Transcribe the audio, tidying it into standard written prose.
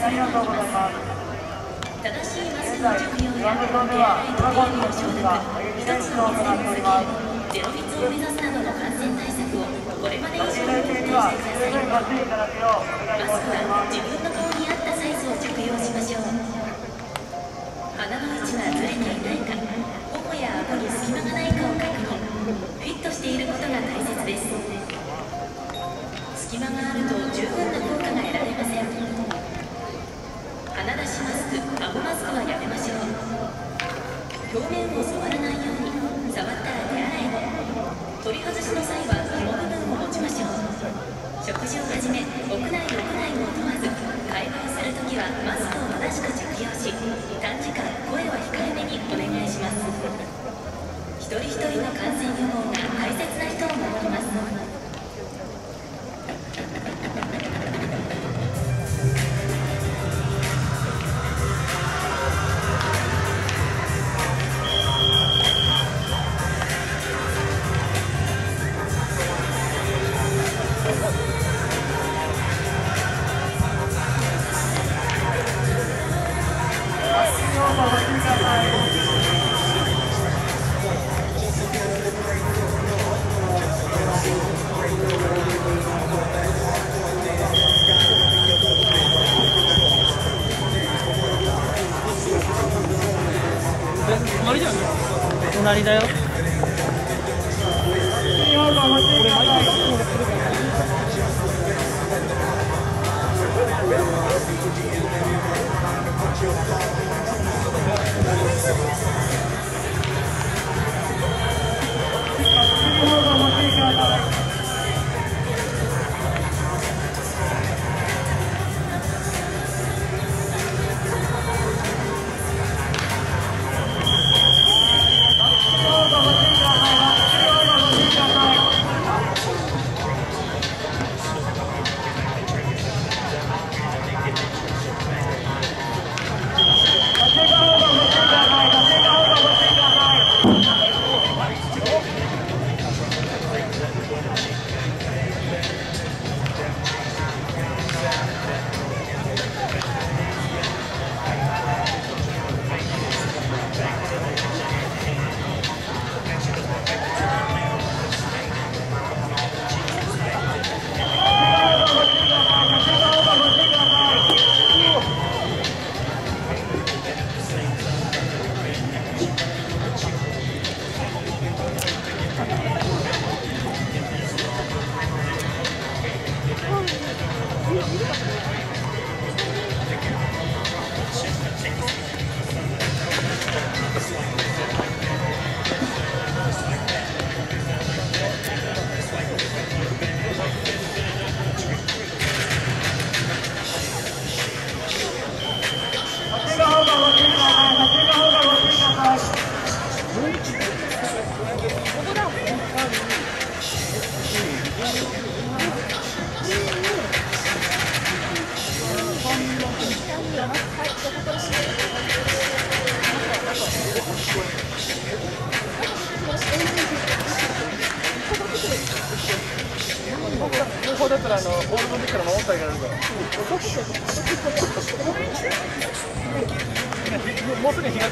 ありがとうございます。 正しいマスクの着用や手洗いと手指の消毒、一つの店に続け、ゼロ密を目指すなどの感染対策をこれまで以上に徹底してください。マスクは自分の顔に合ったサイズを着用しましょう。鼻の位置がずれていないか、頬や顎に隙間がないかを確認。フィットしていることが大切です。隙間があると十分な効果が得られません。鼻出しマスク、顎マスクはやめましょう。表面を触らないように、触ったら手洗いを。取り外しの際は紐部分を持ちましょう。食事をはじめ、屋内屋外を問わず、会話をするときはマスクを正しく着用し、短時間声は控えめにお願いします。一人一人の感染予防が大切な人を守ります。 隣じゃん。隣だよ。 こうだったらボールの時から守ってあげられるから。もうすぐ日が